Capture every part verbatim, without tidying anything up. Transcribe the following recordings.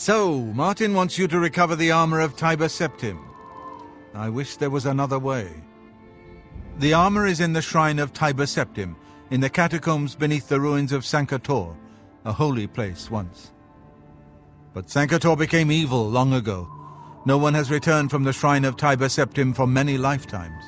So, Martin wants you to recover the armor of Tiber Septim. I wish there was another way. The armor is in the shrine of Tiber Septim, in the catacombs beneath the ruins of Sancre-Tor, a holy place once. But Sancre-Tor became evil long ago. No one has returned from the shrine of Tiber Septim for many lifetimes.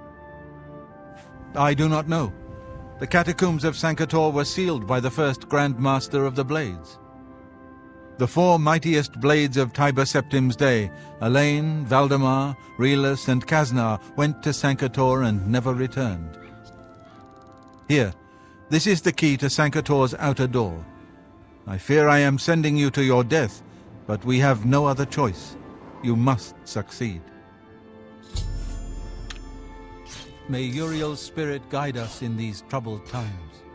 I do not know. The catacombs of Sancre-Tor were sealed by the first Grand Master of the Blades. The four mightiest blades of Tiber Septim's day, Elaine, Valdemar, Relus, and Kaznar, went to Sancre-Tor and never returned. Here, this is the key to Sancre-Tor's outer door. I fear I am sending you to your death, but we have no other choice. You must succeed. May Uriel's spirit guide us in these troubled times.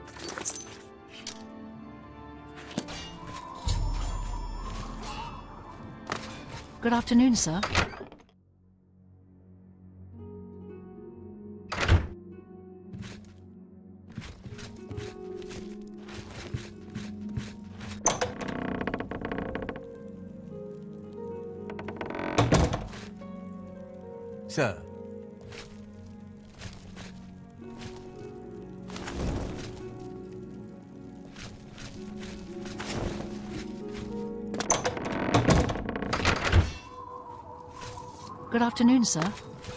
Good afternoon, sir. Sir. Good afternoon, sir.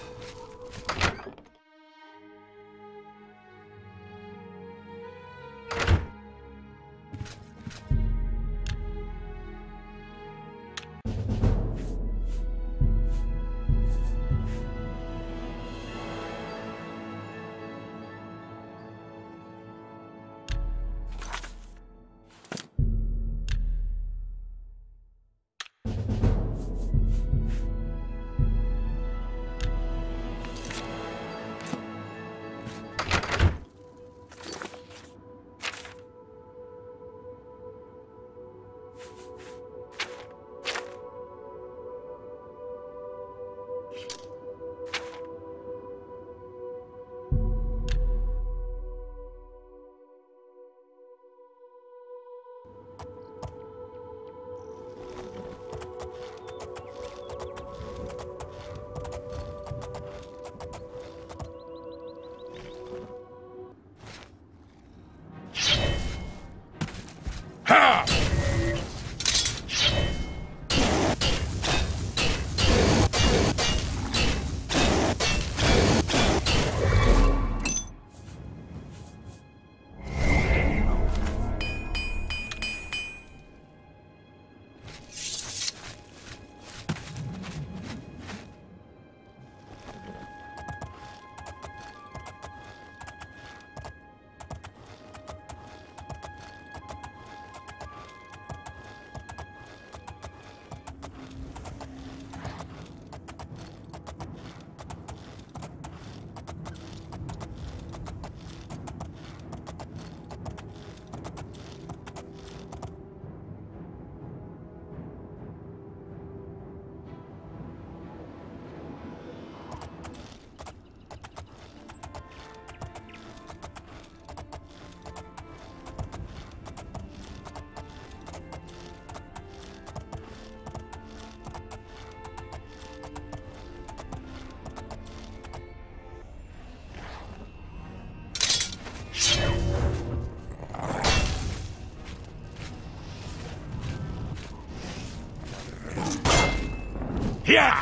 Yeah!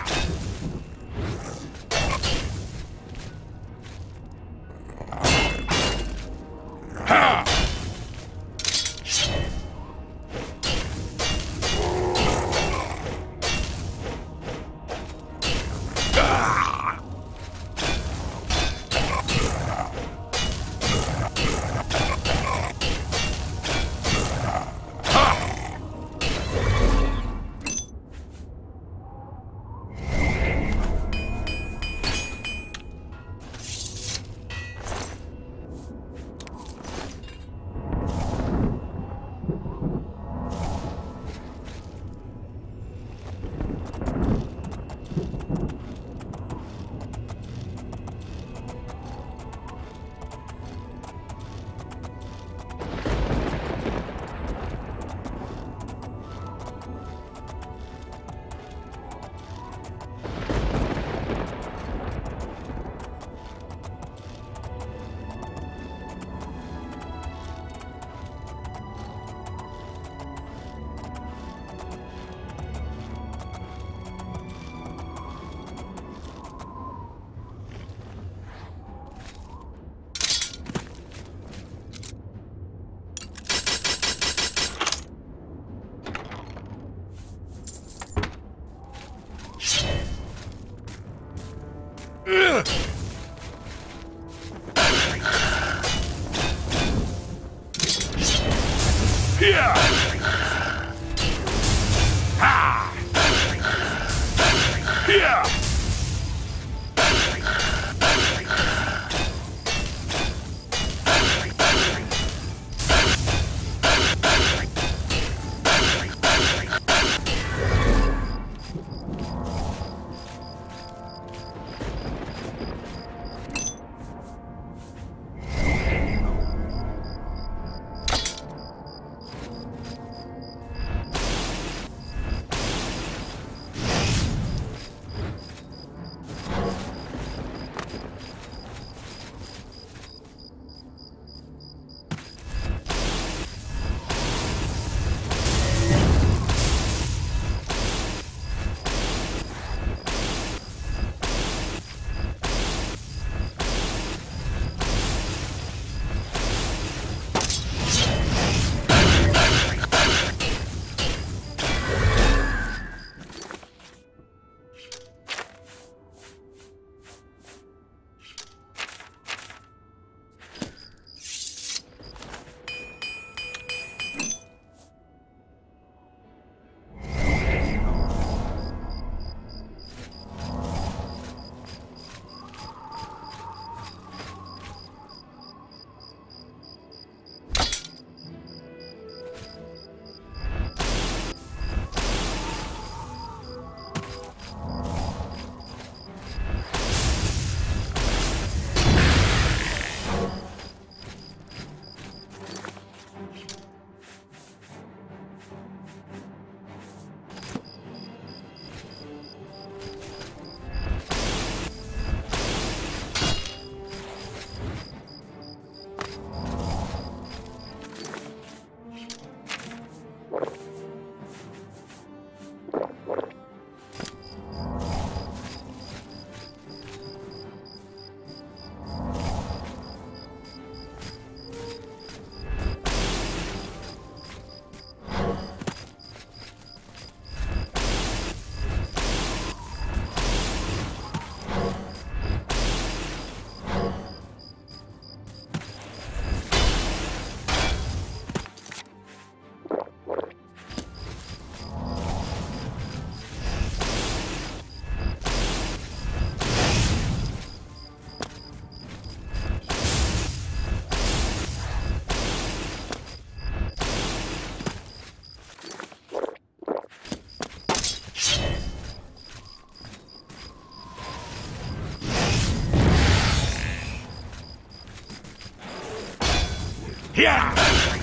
Yeah!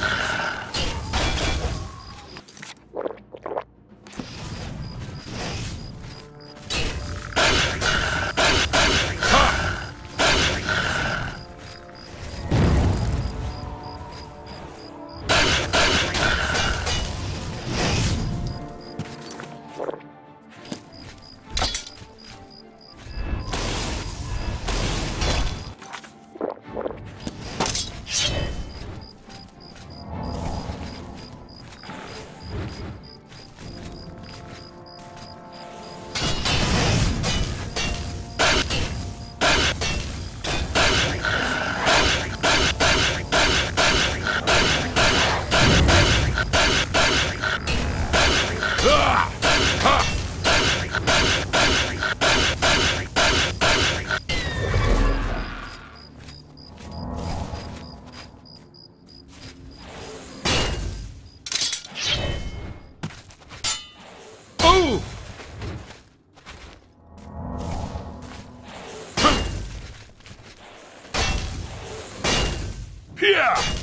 Yeah!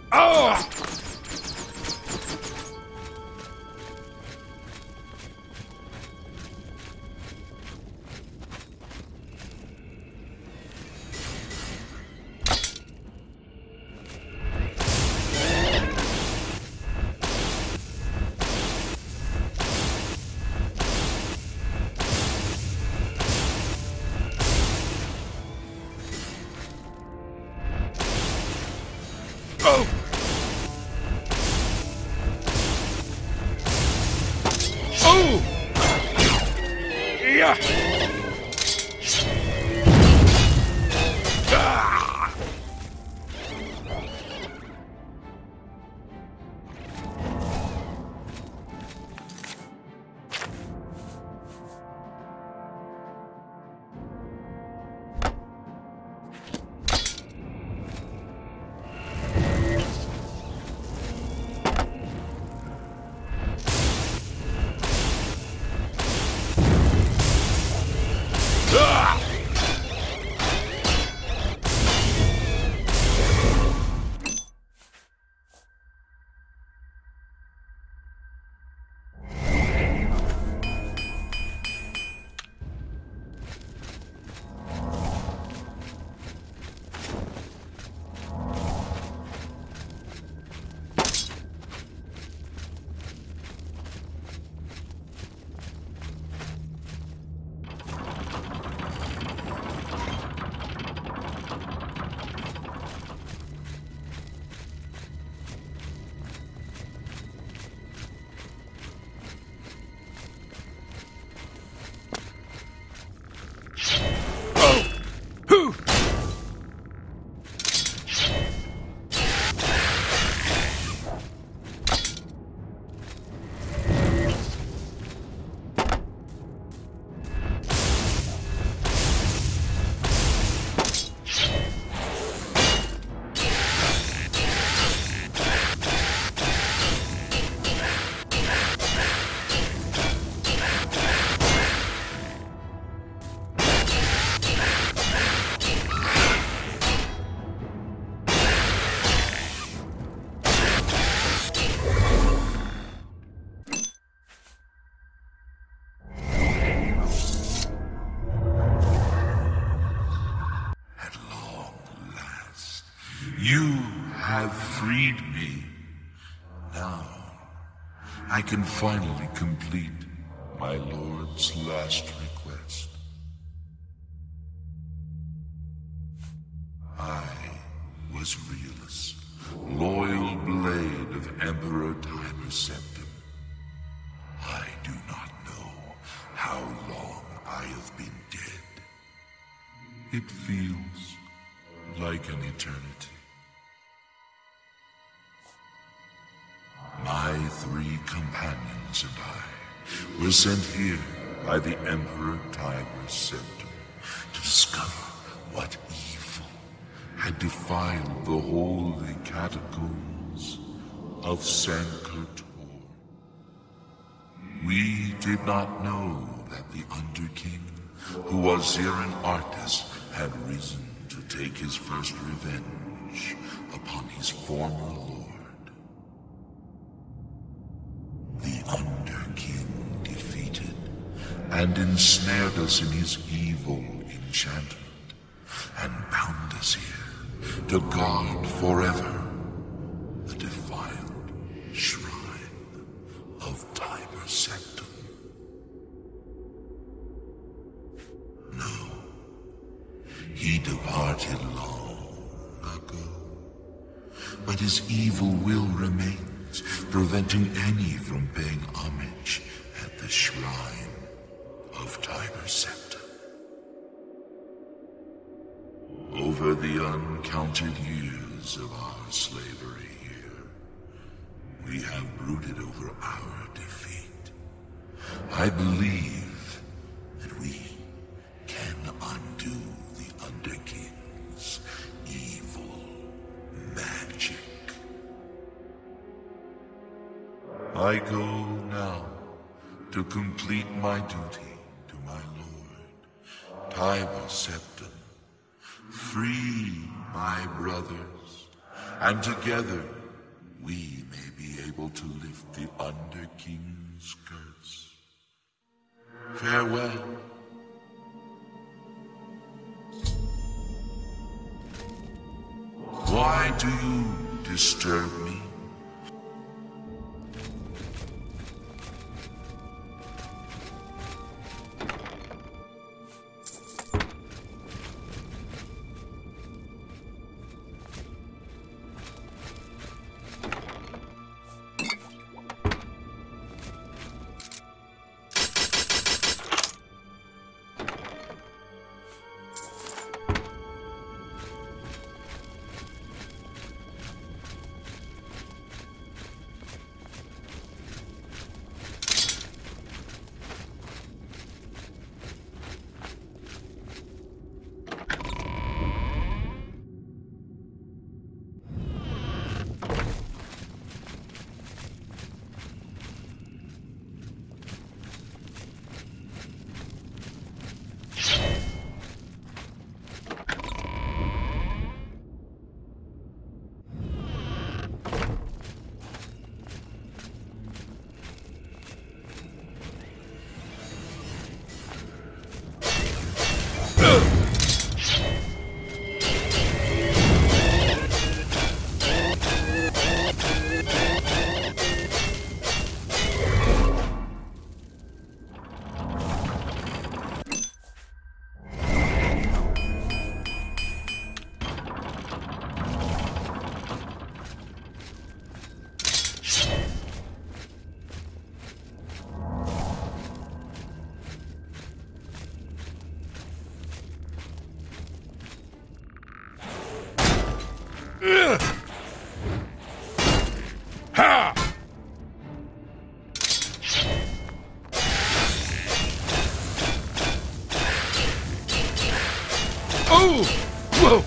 Oh! You have freed me. Now, I can finally complete my lord's last request. I was Realus, loyal blade of Emperor Tiber Septim. I do not know how long I have been dead. It feels like an eternity. My three companions and I were sent here by the Emperor Tiber Septim to discover what evil had defiled the holy catacombs of Sancre-Tor. We did not know that the Underking, who was Zirin Artis, had risen to take his first revenge upon his former lord. The Underking defeated and ensnared us in his evil enchantment and bound us here to guard forever the defiled shrine of Tiber Septim. No, he departed long ago, but his evil will remains, preventing any from paying homage at the shrine of Tiber Septim. Over the uncounted years of our slavery here, we have brooded over our defeat. I believe that we can undo the Underking's evil magic. I go now to complete my duty to my lord, Tiber Septim, free my brothers, and together we may be able to lift the Underking's curse. Farewell. Why do you disturb me? Oh! Whoa!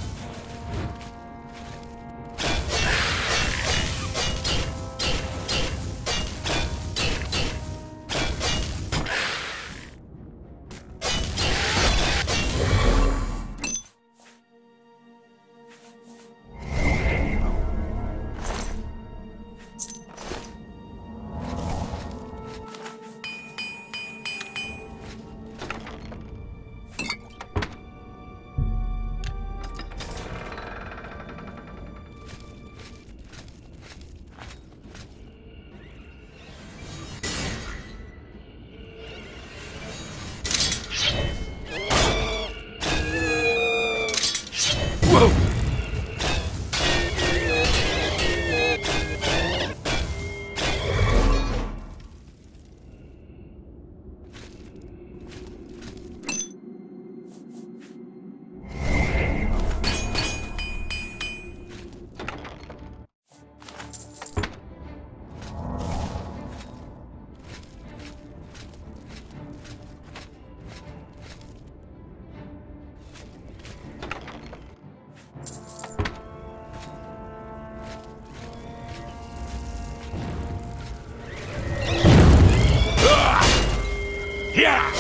Yeah!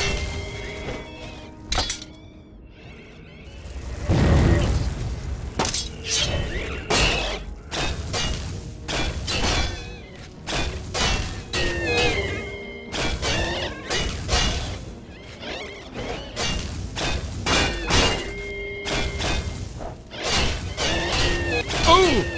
Oh!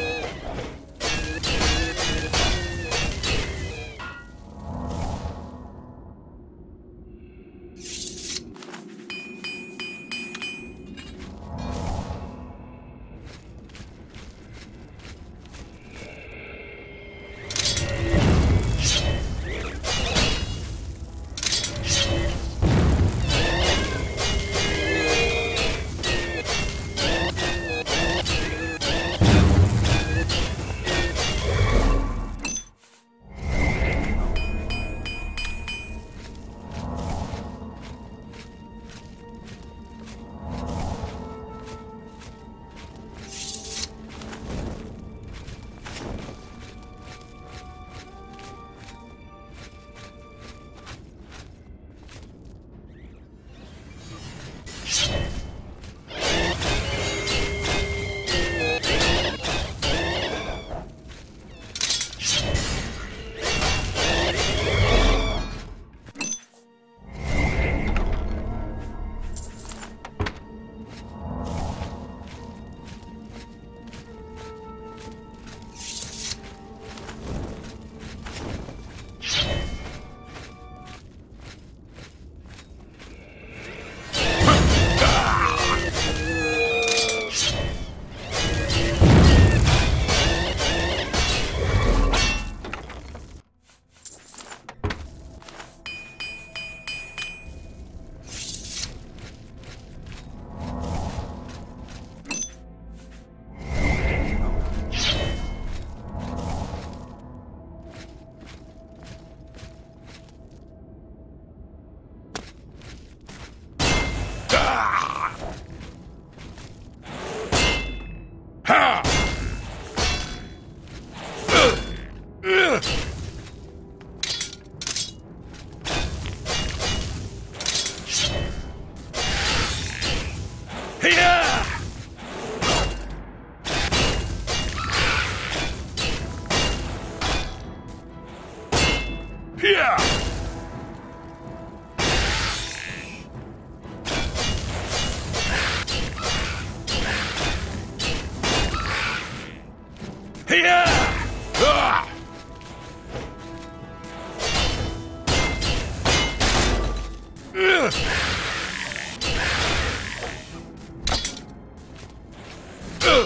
Here! Here! Ah! Ugh! Ugh!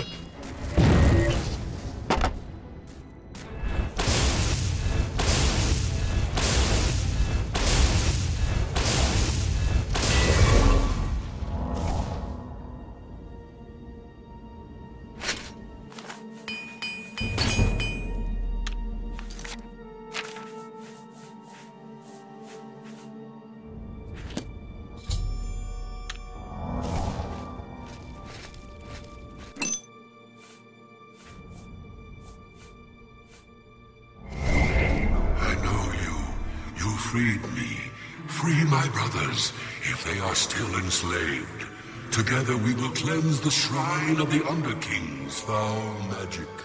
Freed me. Free my brothers, if they are still enslaved. Together we will cleanse the shrine of the Underking's foul magic.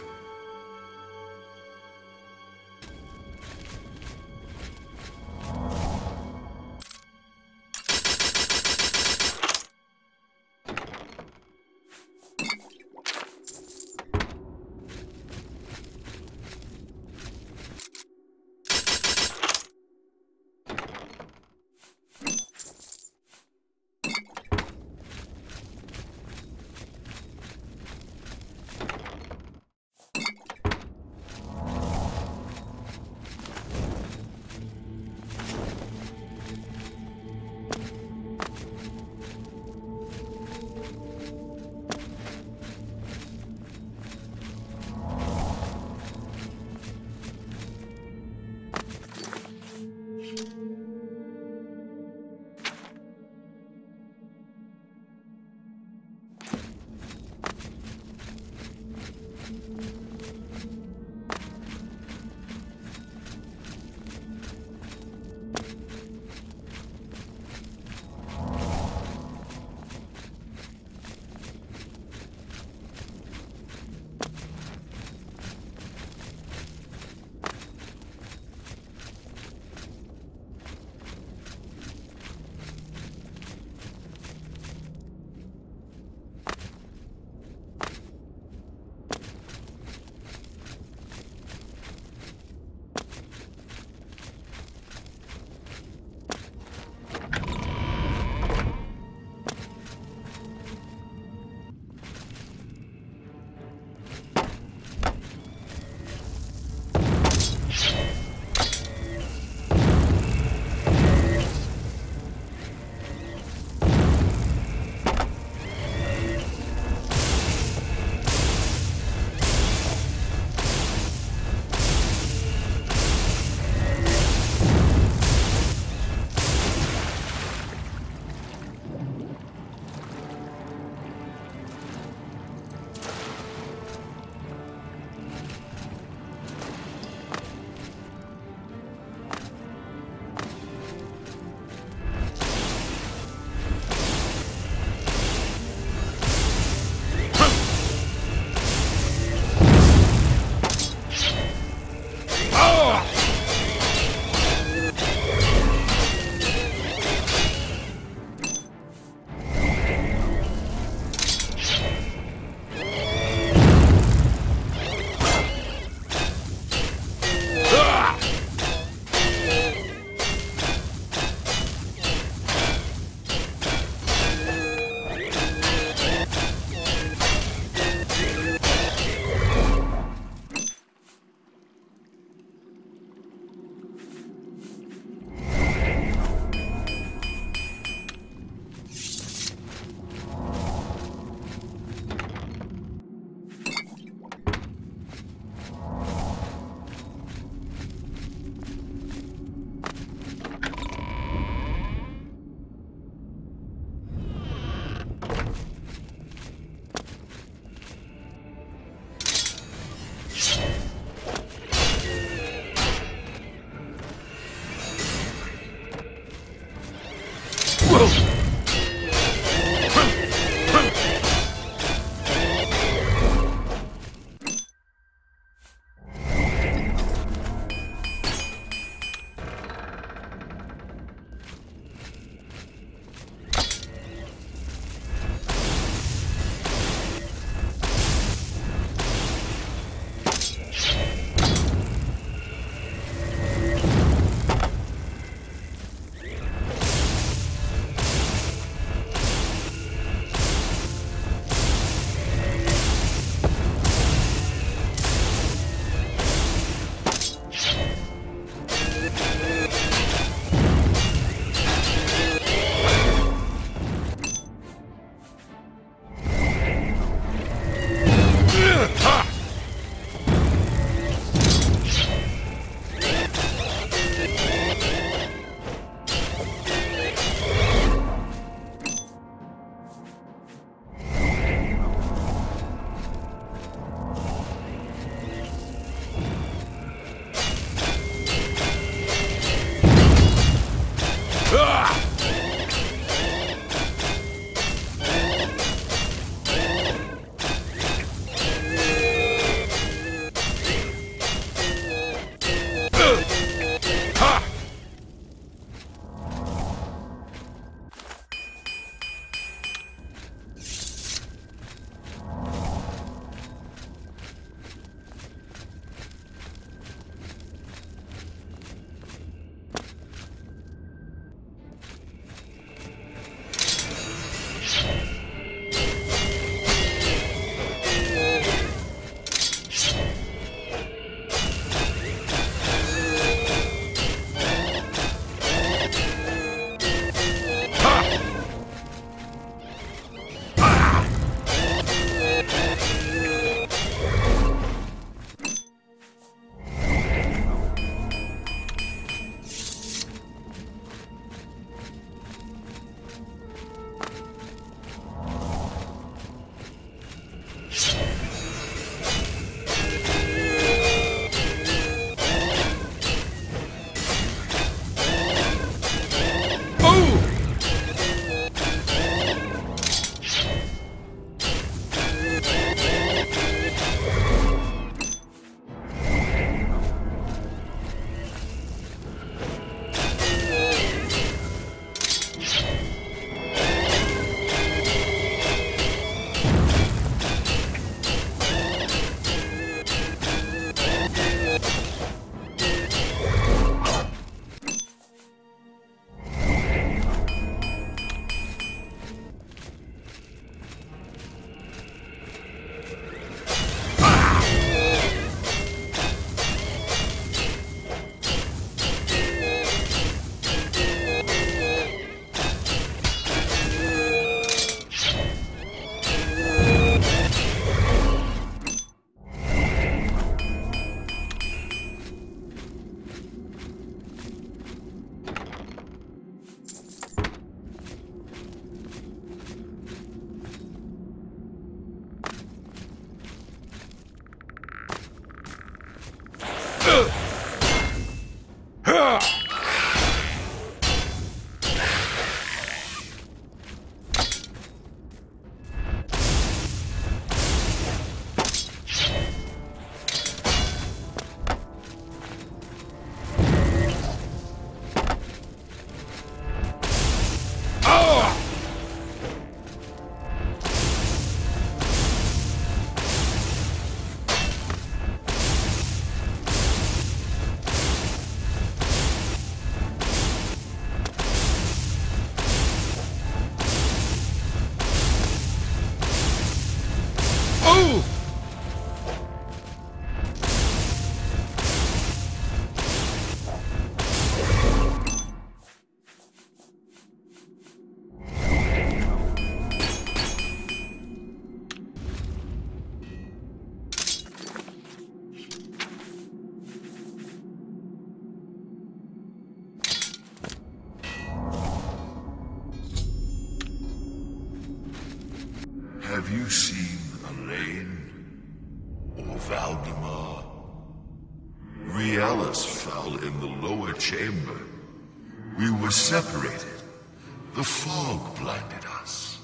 you seen Elaine? Or Valdemar? Rielus fell in the lower chamber. We were separated. The fog blinded us.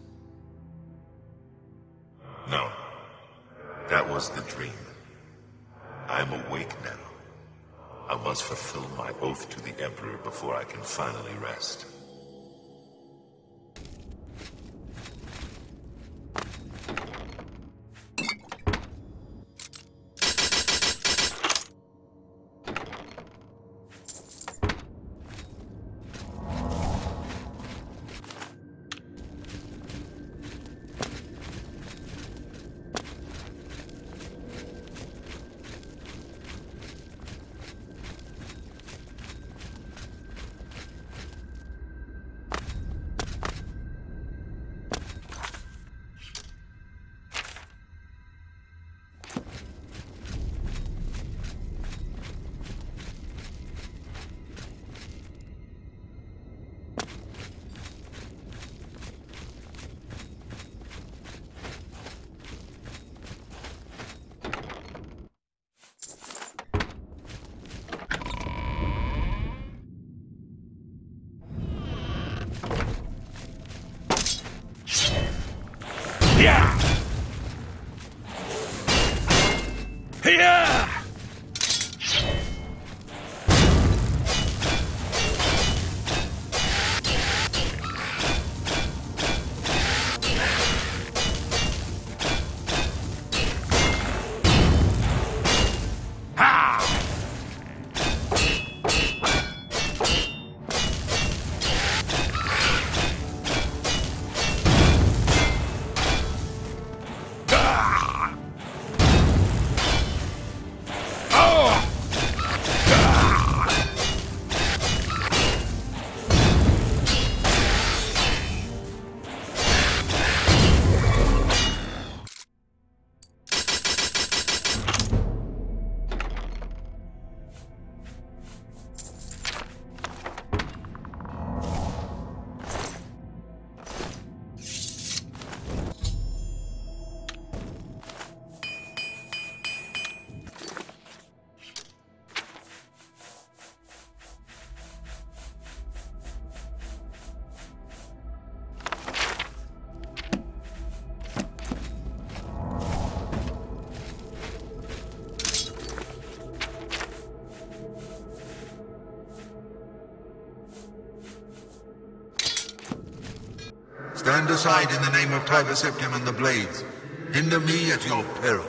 No. That was the dream. I'm awake now. I must fulfill my oath to the Emperor before I can finally rest. Yeah! Yeah! Stand aside in the name of Tiber Septim and the Blades. Hinder me at your peril.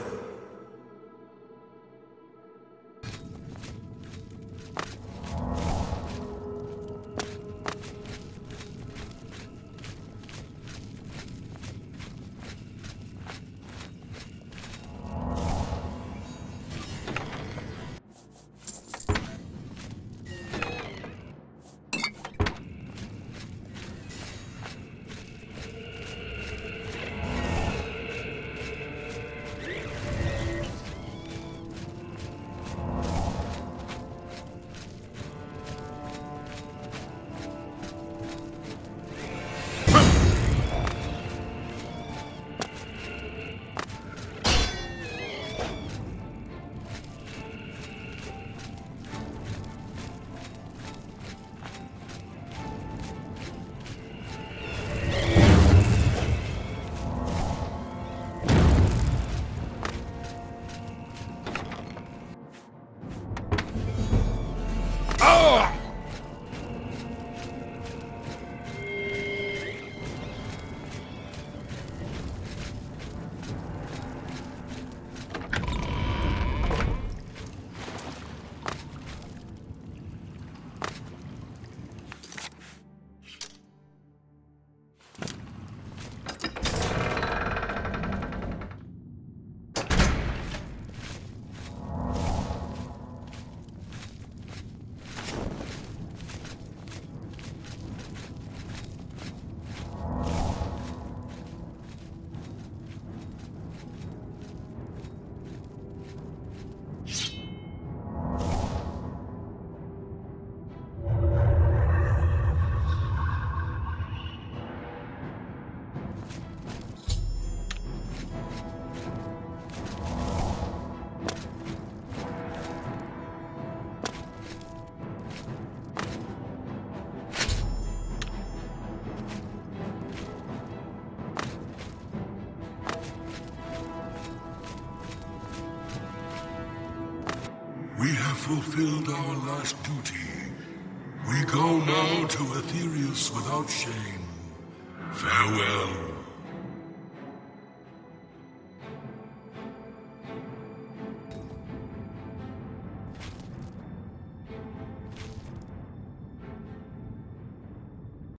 We have fulfilled our last duty. We go now to Aetherius without shame. Farewell.